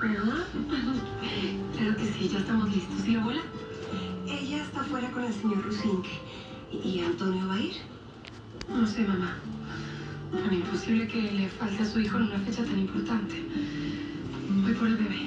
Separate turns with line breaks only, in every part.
¿Verdad? Claro que sí, ya estamos listos. ¿Y la abuela?
Ella está afuera con el señor Rusinque. ¿Y Antonio va a ir?
No sé, mamá. Tan imposible que le falte a su hijo en una fecha tan importante. Voy por el bebé.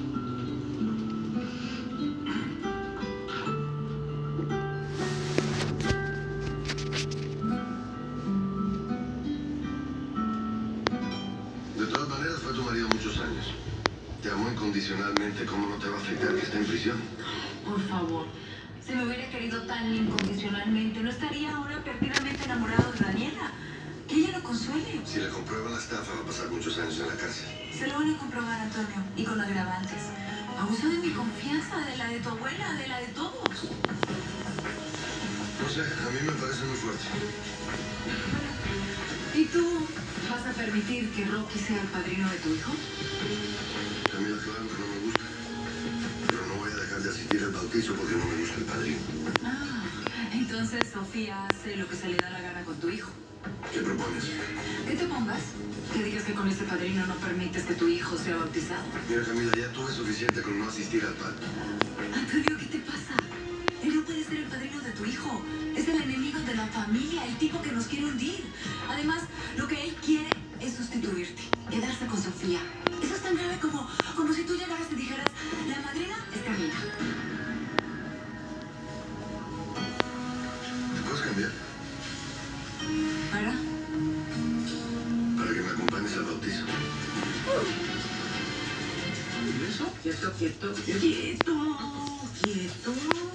De todas maneras, fue tu marido muchos años. Te amó incondicionalmente. ¿Cómo no te va a afectar que esté en prisión?
Por favor, si me hubiera querido tan incondicionalmente, no estaría ahora perdidamente enamorado de Daniela. Que ella lo consuele.
Si le comprueban la estafa, va a pasar muchos años en la cárcel.
Se lo van a comprobar, Antonio, y con agravantes. Abuso de mi confianza, de la de tu abuela, de la de todos.
No sé, a mí me parece muy fuerte.
¿Y tú vas a permitir que Rocky sea el padrino de tu hijo?
Camila, claro que no me gusta. Pero no voy a dejar de asistir al bautizo porque no me gusta el padrino.
Ah, entonces Sofía hace lo que se le da la gana con tu hijo.
¿Qué propones?
¿Qué te pongas? Que digas que con este padrino no permites que tu hijo sea bautizado.
Mira, Camila, ya tuve suficiente con no asistir al pacto.
Antonio, ¿qué te pasa? Él no puede ser el padrino de tu hijo. Es el enemigo de la familia, el tipo que nos quiere hundir. Además, lo que él quiere es sustituirte, quedarse con Sofía. Eso es tan grave como si tú llegaras y dijeras, la madrina es Camila.
¿Te puedes cambiar?
¿Para?
Para que me acompañes al bautizo.
¿Eso? Quieto, quieto, quieto, quieto.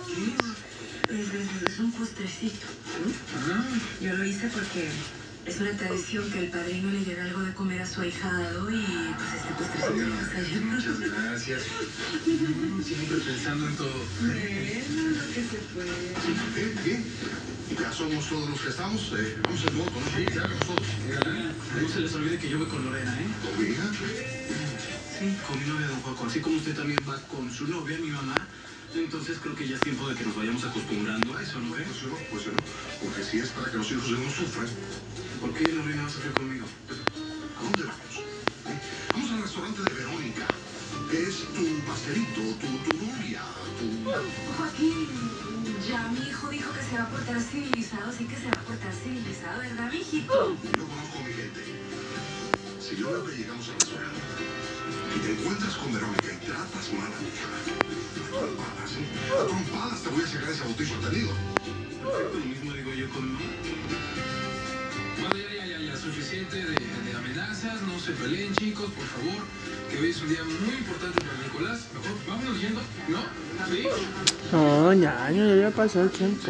Es un postrecito. Yo lo hice porque es una tradición que el padrino le diera algo de comer a su ahijado y pues este postrecito lo vas a llevar.
Muchas gracias. Siempre pensando en todo.
Bueno, lo que se puede.
Bien, bien. Ya somos todos los que estamos. Vamos al voto, ¿no? Sí, ya vamos todos.
No se les olvide que yo voy con Lorena, ¿eh?
¿Con mi hija?
Sí, con mi novia, don Juaco. Así como usted también va con su novia, mi mamá. Entonces creo que ya es tiempo de que nos vayamos acostumbrando a eso, ¿no cree?
Pues no. Porque si es para que los hijos no sufran.
¿Por qué Lorena va a sufrir conmigo?
¿A dónde vamos? Vamos al restaurante de Verónica. Que es tu pastelito, tu novia, tu...
Joaquín, ya mi hijo dijo que se va a portar civilizado, así que se va a portar civilizado, ¿verdad, mijito?
Yo conozco a mi gente. Si yo veo que llegamos al restaurante y te encuentras con Verónica y tratas mal a mi hija, a trompadas, ¿eh? A trompadas te voy a sacar ese bautizo tenido.
Perfecto, lo mismo digo yo con mi mamá. Bueno, ya, suficiente de amenazas, no se peleen, chicos, por favor, que hoy es un día muy importante para Nicolás. Mejor, vámonos yendo, ¿no? ¿Sí?
No, ya pasó el tiempo.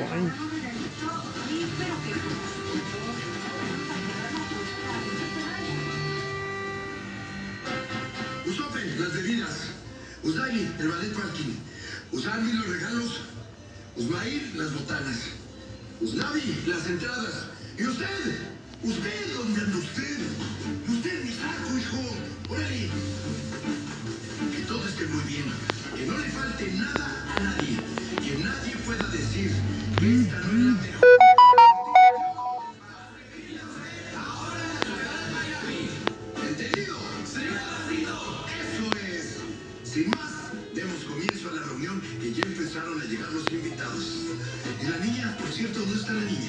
Usope, las bebidas. Usdani, el ballet parking. Usarmi, los regalos. Usmair, las botanas. Usnavi, las entradas. ¿Y usted? ¿Usted? ¿Dónde anda usted? Usted, mi saco, hijo. ¡Órale! Que todo esté muy bien. Que no le falte nada a nadie. Que nadie pueda decir que esta no es la mejor. ¿Entendido? Eso es. Sin más, demos comienzo a la reunión que ya empezaron a llegar los invitados. Y la niña, por cierto, ¿dónde está la niña?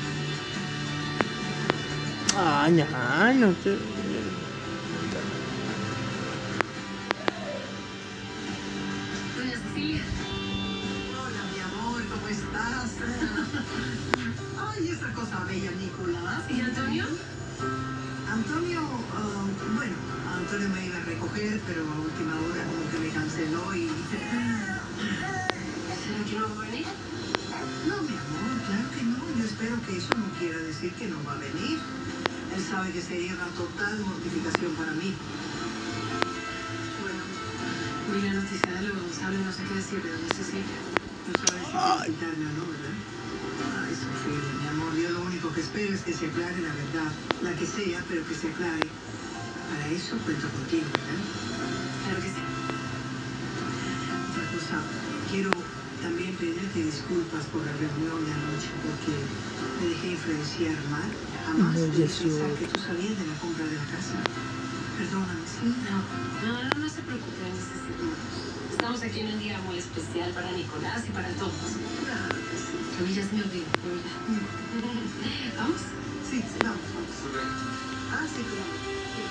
Ah, ya, no te...
Ay, esa cosa bella, Nicolás.
¿Y Antonio?
Antonio, bueno, Antonio me iba a recoger, pero a última hora como que me canceló y...
¿Será que no va a venir?
No, mi amor, claro que no. Yo espero que eso no quiera decir que no va a venir. Él sabe que sería una total mortificación para mí.
Bueno, vi la noticia de lo Gonzalo y no sé qué decir de dónde Cecilia.
No sabes si felicitarme o no, ¿verdad? Ay, Sofía, mi amor, yo lo único que espero es que se aclare la verdad. La que sea, pero que se aclare. Para eso cuento contigo, ¿verdad?
Claro que sí.
Otra cosa, quiero también pedirte disculpas por la reunión de anoche porque me dejé influenciar mal. Jamás debí pensar que tú sabías de la compra de la casa. Perdóname, ¿sí?
No se preocupe, necesito. Estamos aquí en un día muy especial para Nicolás y para todos.
Claro que sí.
A mí ya se me olvidó, de verdad. ¿Vamos?
Sí, vamos. Ah, sí, claro.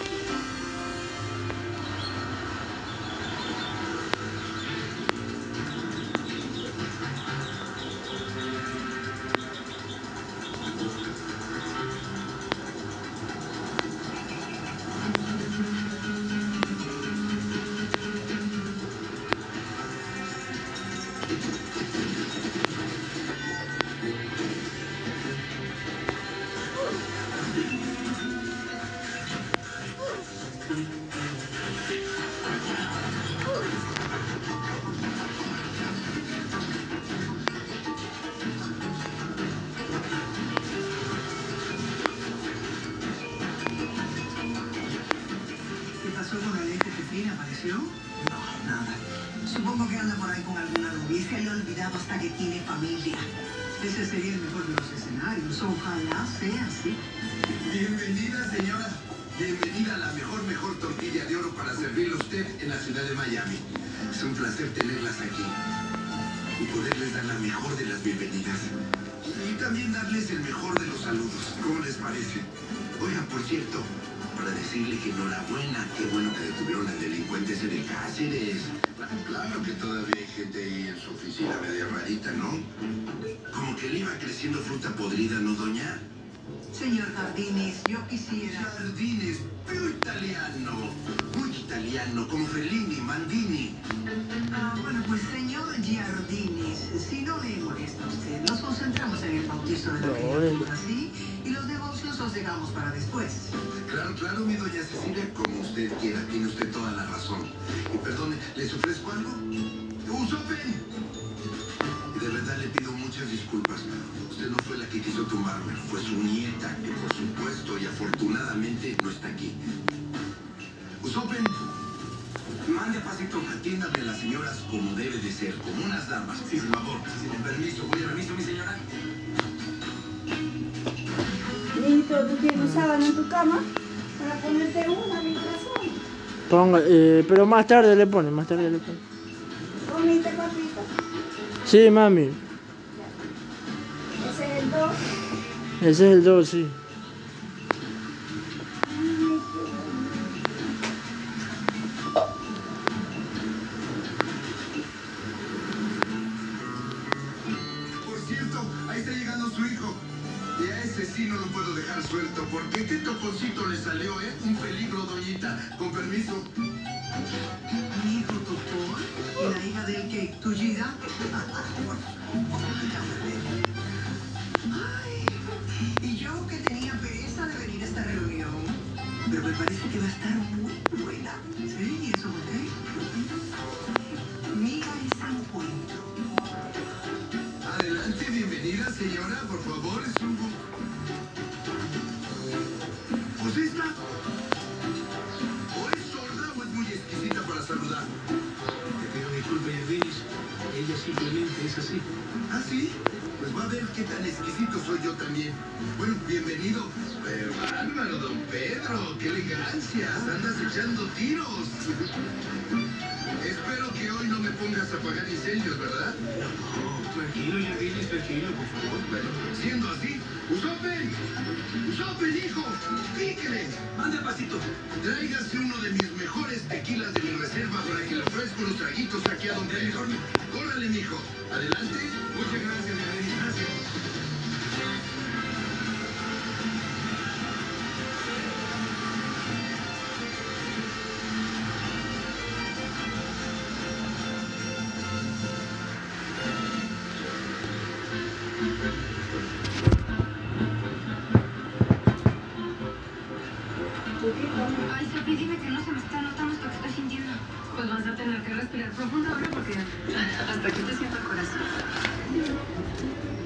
¿Qué pasó con el eje Pepín? ¿Apareció? No, nada. Supongo que anda por ahí con alguna novia. Se le ha olvidado hasta que tiene familia. Ese sería el mejor de los escenarios. Ojalá sea así.
Bienvenida, señora. Bienvenida a la mejor tortilla de oro para servirle a usted en la ciudad de Miami. Es un placer tenerlas aquí y poderles dar la mejor de las bienvenidas. Y también darles el mejor de los saludos. ¿Cómo les parece? Oigan, por cierto, para decirle que enhorabuena, qué bueno que detuvieron al delincuente ese de Cáceres. Claro que todavía hay gente ahí en su oficina media rarita, ¿no? Como que le iba creciendo fruta podrida, ¿no, doña?
Señor Jardinis, yo quisiera...
Jardines, pero italiano. Muy italiano, como Fellini, Mandini.
Bueno, pues señor Giardinis, si no le molesta a usted, nos concentramos en el bautizo de la criatura, ¿sí? Y los negocios los dejamos para después.
Claro, mi doña Cecilia, como usted quiera, tiene usted toda la razón. Y perdone, ¿les ofrezco algo? ¡Usopen! Y de verdad le pido muchas disculpas. Usted no fue la que quiso tumbarme, fue su nieta, que por supuesto y afortunadamente no está aquí. Usopen, mande a pasito, atiéndame a las señoras como debe de ser, como unas damas. Sí, por favor, con permiso, voy a permiso, mi señora.
Niñito, ¿tú tienes sábana en tu cama? Para ponerte una, mi corazón.
Ponga, pero más tarde le pone,
¿Comiste, papito?
Sí, mami.
Ese es el 2.
Ese es el 2, sí.
Por cierto, ahí está llegando su hijo. Y a ese sí no lo puedo dejar suelto, porque este toponcito le salió, ¿eh? Un peligro, doñita. Con permiso.
Mi hijo Topón y la hija del que Tullida. Ay, y yo que tenía pereza de venir a esta reunión. Pero me parece que va a estar muy buena. ¿Sí? ¿Y eso por qué? Mira ese encuentro.
Adelante, bienvenida, señora, por favor, es un... ¿Pues esta? ¿O es sorda o es muy exquisita para saludar?
Te pido disculpas, Yardinis. Ella simplemente es así.
¿Ah, sí? Pues va a ver qué tan exquisito soy yo también. Bueno, bienvenido. Pero bárbaro, don Pedro, qué elegancia. Andas echando tiros. Espero que hoy no me pongas a apagar incendios, ¿verdad?
No, tranquilo, Yardinis, tranquilo, por favor.
Bueno, siendo así, ¡Usopen! ¡Usopen, hijo! ¡Píquele!
Mande pasito.
Tráigase uno de mis mejores tequilas de mi reserva para que le ofrezca unos traguitos aquí a don Pedro. Córrale, mijo. Adelante.
Muchas gracias, Yardinis, gracias.
Ay, Sophie, dime que no se me está notando esto que estoy sintiendo. Pues vas a tener que respirar profundo ahora porque hasta aquí te siento el corazón.